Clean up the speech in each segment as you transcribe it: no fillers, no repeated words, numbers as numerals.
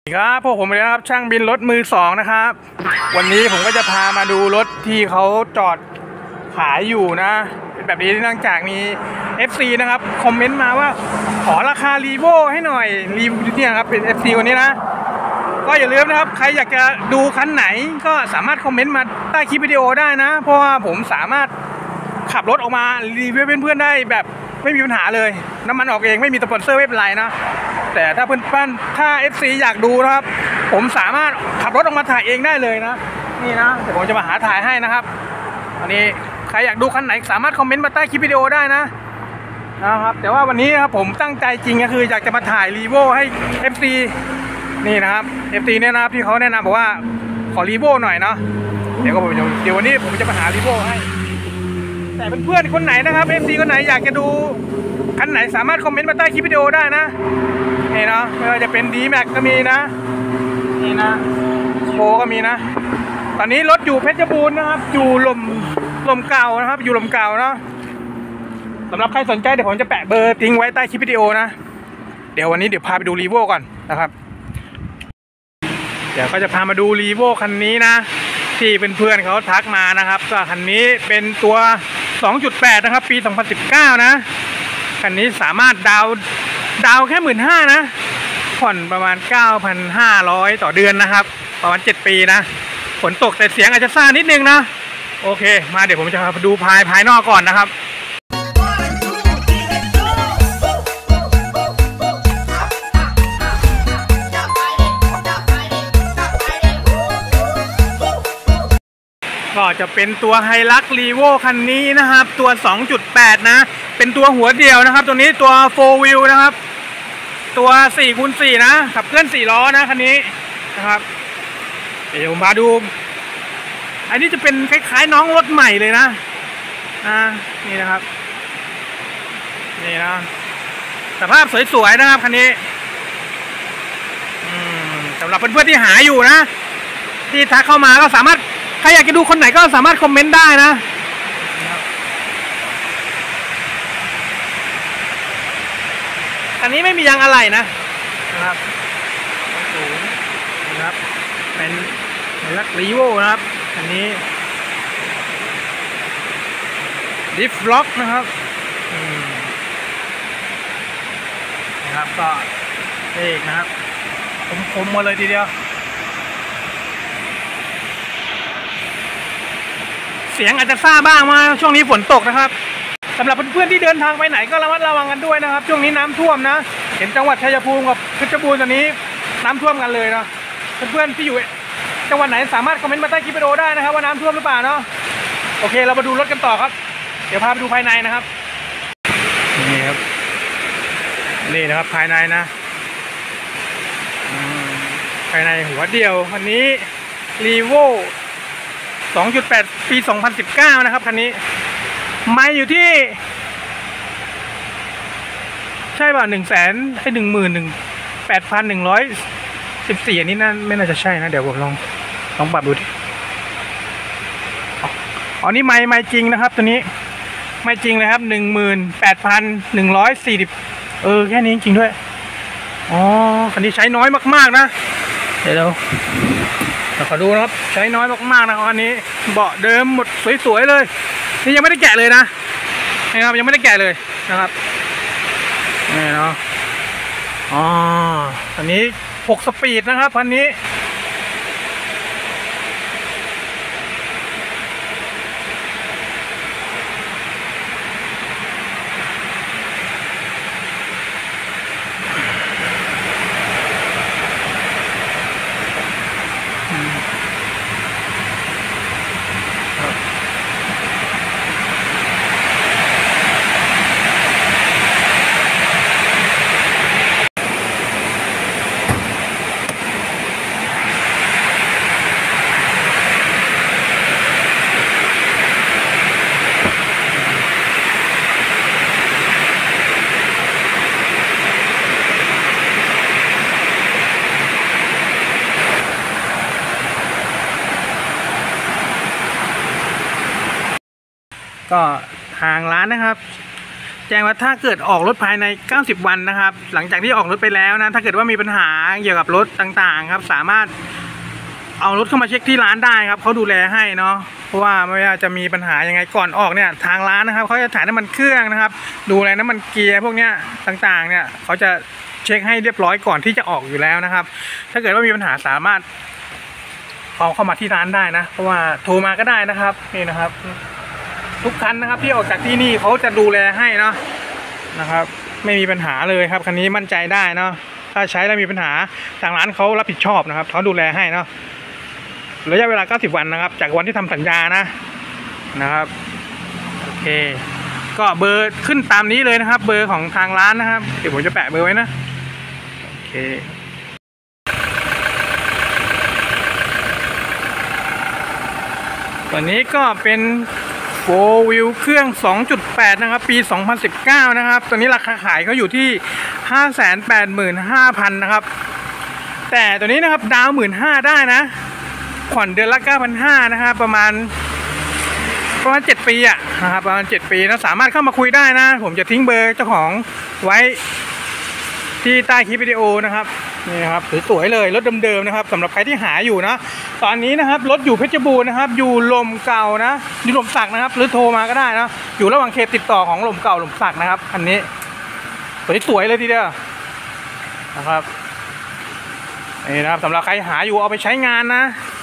ครับพวกผมเลยนะครับช่างบินรถมือสองนะครับวันนี้ผมก็จะพามาดูรถที่เขาจอดขายอยู่นะเป็นแบบนี้เนื่องจากมี FC นะครับคอมเมนต์มาว่าขอราคารีโวให้หน่อยรีวเนี่ยครับเป็น FC คนนี้นะก็อย่าลืมนะครับใครอยากจะดูคันไหนก็สามารถคอมเมนต์มาใต้คลิปวิดีโอได้นะเพราะว่าผมสามารถขับรถออกมารีวิวเพื่อนๆได้แบบไม่มีปัญหาเลยน้ำมันออกเองไม่มีสปอนเซอร์ไม่เป็นไรนะแต่ถ้าเพื่อนๆถ้า FC อยากดูนะครับผมสามารถขับรถออกมาถ่ายเองได้เลยนะนี่นะเดี๋ยวผมจะมาหาถ่ายให้นะครับอันนี้ใครอยากดูคันไหนสามารถคอมเมนต์มาใต้คลิปวิดีโอได้นะครับแต่ว่าวันนี้นะครับผมตั้งใจจริงก็คืออยากจะมาถ่ายรีโวให้ FC นี่นะครับ FC เนี่ยนะครับที่เขาแนะนำบอกว่าขอรีโวหน่อยเนาะเดี๋ยววันนี้ผมจะมาหารีโวให้แต่เพื่อนๆคนไหนนะครับ FC คนไหนอยากจะดูคันไหนสามารถคอมเมนต์มาใต้คลิปวิดีโอได้นะนี่เนาะไม่ว่าจะเป็น D-Max ก็มีนะนี่นะโบก็มีนะตอนนี้รถอยู่เพชรบูรณ์นะครับอยู่ลมเก่านะครับอยู่ลมเก่าเนาะสำหรับใครสนใจเดี๋ยวผมจะแปะเบอร์ทิ้งไว้ใต้คลิปวิดีโอนะเดี๋ยววันนี้พาไปดูรีโวก่อนนะครับเดี๋ยวก็จะพามาดูรีโวคันนี้นะที่เป็นเพื่อนเขาทักมานะครับก็คันนี้เป็นตัว 2.8 นะครับปี 2019 นะคันนี้สามารถดาวแค่ 15,000 นะผ่อนประมาณ 9,500 ต่อเดือนนะครับประมาณ7 ปีนะฝนตกแต่เสียงอาจจะซ่านิดนึงนะโอเคมาเดี๋ยวผมจะพาไปดูภายนอกก่อนนะครับก็จะเป็นตัวไฮลักซ์รีโวคันนี้นะครับตัว 2.8 นะเป็นตัวหัวเดียวนะครับตัวนี้ตัว 4 wheel นะครับตัว 4x4 นะขับเคลื่อน4 ล้อนะคันนี้นะครับเดี๋ยวมาดูอันนี้จะเป็นคล้ายๆน้องรถใหม่เลยนะนี่นะครับนี่นะสภาพสวยๆนะครับคันนี้สำหรับเพื่อนๆที่หาอยู่นะที่ทักเข้ามาก็สามารถใครอยากจะดูคนไหนก็สามารถคอมเมนต์ได้นะอันนี้ไม่มียางอะไรนะครับนะครับเป็นลักรีโวนะครับอันนี้ดิฟล็อกนะครับนะครับก็เอกนะครับคมมาเลยทีเดียวเสียงอาจจะซ่าบ้างมาช่วงนี้ฝนตกนะครับสำหรับเพื่อนๆที่เดินทางไปไหนก็ระมัดระวังกันด้วยนะครับช่วงนี้น้ำท่วมนะเห็นจังหวัดชัยภูมิกับเพชรบูรณ์ตอนนี้น้ำท่วมกันเลยนะเพื่อนๆที่อยู่จังหวัดไหนสามารถคอมเมนต์มาใต้คลิปวิดีโอได้นะครับว่าน้ำท่วมหรือเปล่าเนาะโอเคเรามาดูรถกันต่อครับเดี๋ยวพาไปดูภายในนะครับนี่ครับนี่นะครับภายในนะภายในหัวเดียวคันนี้รีโว2.8 ปี 2019 นะครับคันนี้ไมล์อยู่ที่ใช่ป่ะ118,114อันนี้นั่นไม่น่าจะใช่นะเดี๋ยวผมลองปรับดูดิอ๋อนี่ไมล์จริงนะครับตัวนี้ไมล์จริงเลยครับ18,140แค่นี้จริงด้วยอ๋อคันนี้ใช้น้อยมากๆนะเดี๋ยวขอดูนะครับใช้น้อยมากๆนะครับอันนี้เบาะเดิมหมดสวยๆเลยนี่ยังไม่ได้แกะเลยนะครับยังไม่ได้แกะเลยนะครับนี่เนาะอ๋ออันนี้6 สปีดนะครับคันนี้ก็ทางร้านนะครับแจ้งว่าถ้าเกิดออกรถภายใน90วันนะครับหลังจากที่ออกรถไปแล้วนะถ้าเกิดว่ามีปัญหาเกี่ยวกับรถต่างๆครับสามารถเอารถเข้ามาเช็คที่ร้านได้ครับเขาดูแลให้เนาะเพราะว่าไม่ว่าจะมีปัญหายังไงก่อนออกเนี่ยทางร้านนะครับเขาจะถ่ายน้ำมันเครื่องนะครับดูแลน้ำมันเกียร์พวกเนี้ยต่างๆเนี่ยเขาจะเช็คให้เรียบร้อยก่อนที่จะออกอยู่แล้วนะครับถ้าเกิดว่ามีปัญหาสามารถเอาเข้ามาที่ร้านได้นะเพราะว่าโทรมาก็ได้นะครับนี่นะครับทุกคันนะครับที่ออกจากที่นี่เขาจะดูแลให้เนาะนะครับไม่มีปัญหาเลยครับคันนี้มั่นใจได้เนาะถ้าใช้แล้วมีปัญหาทางร้านเขารับผิดชอบนะครับเขาดูแลให้เนาะระยะเวลา90วันนะครับจากวันที่ทำสัญญานะครับโอเคก็เบอร์ขึ้นตามนี้เลยนะครับเบอร์ของทางร้านนะครับเดี๋ยวผมจะแปะเบอร์ไว้นะโอเคตัวนี้ก็เป็น4 wheel เครื่อง 2.8 นะครับปี 2019 นะครับตัวนี้ราคาขายเขาอยู่ที่ 585,000 นะครับแต่ตัวนี้นะครับดาว 15,000 ได้นะผ่อนเดือนละ 9,500 นะครับประมาณ7 ปีอะนะครับประมาณ7 ปีนะสามารถเข้ามาคุยได้นะผมจะทิ้งเบอร์เจ้าของไว้ที่ใต้คลิปวิดีโอนะครับนี่นะครับสวยๆเลยรถเดิมๆนะครับสำหรับใครที่หาอยู่นะตอนนี้นะครับรถอยู่เพชรบูรณ์นะครับอยู่ลมเก่านะอยู่ลมสักนะครับหรือโทรมาก็ได้นะอยู่ระหว่างเคสติดต่อของลมเก่าลมสักนะครับอันนี้สวยๆเลยทีเดียวนะครับนี่นะครับสำหรับใครหาอยู่เอาไปใช้งานนะ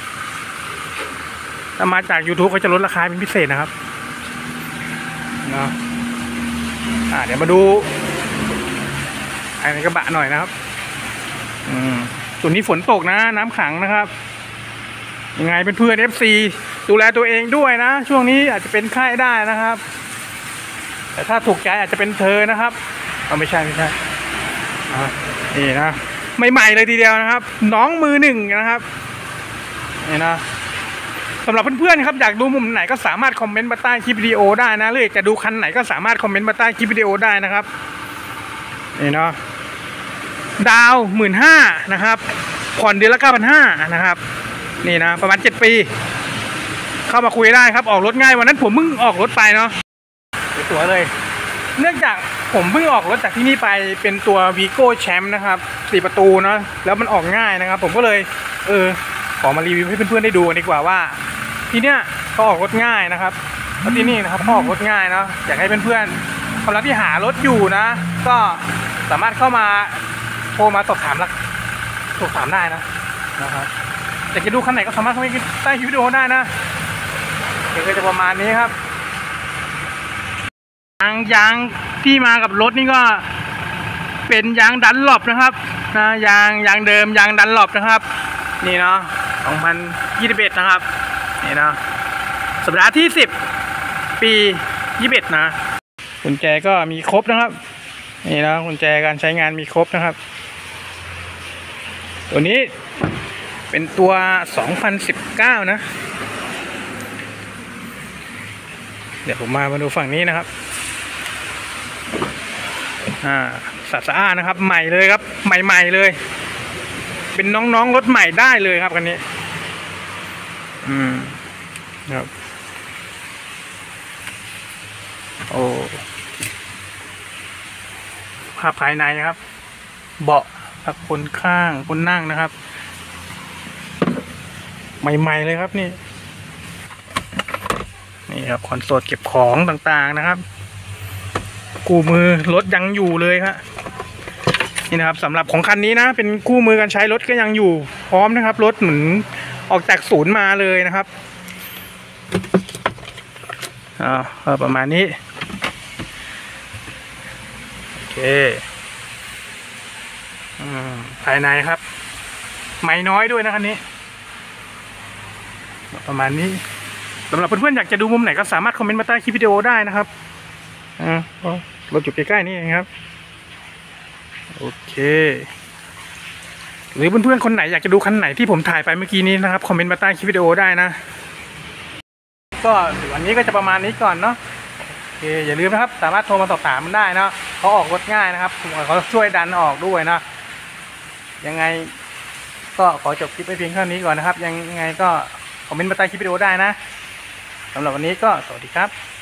ถ้ามาจาก YouTube เขาจะลดราคาเป็นพิเศษนะครับนะเดี๋ยวมาดูภายในกระบะหน่อยนะครับส่วนนี้ฝนตกนะน้ำขังนะครับยังไงเป็นเพื่อน FC ดูแลตัวเองด้วยนะช่วงนี้อาจจะเป็นไข้ได้นะครับแต่ถ้าถูกใจอาจจะเป็นเธอนะครับไม่ใช่นี่นะใหม่ๆเลยทีเดียวนะครับน้องมือหนึ่งนะครับนี่นะสำหรับเพื่อนๆครับอยากดูมุมไหนก็สามารถคอมเมนต์มาใต้คลิปวิดีโอได้นะหรือจะดูคันไหนก็สามารถคอมเมนต์มาใต้คลิปวิดีโอได้นะครับนี่เนาะดาว 15,000 นะครับผ่อนเดือนละ 9,500 นะครับนี่นะประมาณ7 ปีเข้ามาคุยได้ครับออกรถง่ายวันนั้นผมเพิ่งออกรถไปเนาะสวยเลยเนื่องจากผมเพิ่งออกรถจากที่นี่ไปเป็นตัว Vigo Champ นะครับ4 ประตูเนาะแล้วมันออกง่ายนะครับผมก็เลยขอมารีวิวให้เพื่อนๆได้ดูดีกว่าว่าที่เนี้ยเขาออกรถง่ายนะครับแล้วที่นี่นะครับเขาออกรถง่ายเนาะอยากให้เพื่อนๆคนละที่หารถอยู่นะก็สามารถเข้ามาโทรมาสอบถามได้นะครับอยากจะดูคันไหนก็สามารถเข้าไปใต้คลิปวิดีโอได้นะเดี๋ยวก็จะประมาณนี้ครับยางที่มากับรถนี่ก็เป็นยางดันหลบนะครับนะยางเดิมยางดันหลบนะครับนี่เนาะ2021นะครับนี่เนาะสัปดาห์ที่10 ปี 21นะกุญแจก็มีครบนะครับนี่นะกุญแจการใช้งานมีครบนะครับตัวนี้เป็นตัว2019นะเดี๋ยวผมมาดูฝั่งนี้นะครับสะอาดนะครับใหม่เลยครับใหม่ๆเลยเป็นน้องๆรถใหม่ได้เลยครับคันนี้ครับโอ้ภาพภายในครับเบาะครับคนข้างคนนั่งนะครับใหม่ๆเลยครับนี่ครับคอนโซลเก็บของต่างๆนะครับคู่มือรถยังอยู่เลยครับนี่นะครับสำหรับของคันนี้นะเป็นคู่มือการใช้รถก็ยังอยู่พร้อมนะครับรถเหมือนออกจากศูนย์มาเลยนะครับประมาณนี้โอเคภายในครับไม่น้อยด้วยนะคันนี้ประมาณนี้สำหรับเพื่อนๆอยากจะดูมุมไหนก็สามารถคอมเมนต์มาใต้คลิปวิดีโอได้นะครับรถอยู่ใกล้ๆนี่เองครับโอเคหรือเพื่อนๆคนไหนอยากจะดูคันไหนที่ผมถ่ายไปเมื่อกี้นี้นะครับคอมเมนต์มาใต้คลิปวิดีโอได้นะก็วันนี้ก็จะประมาณนี้ก่อนเนาะโอเคอย่าลืมนะครับสามารถโทรมาสอบถามมันได้นะเขาออกรถง่ายนะครับเขาช่วยดันออกด้วยนะยังไงก็ขอจบคลิปไปเพียงเท่านี้ก่อนนะครับยังไงก็คอมเมนต์มาใต้คลิปวิดีโอได้นะสำหรับวันนี้ก็สวัสดีครับ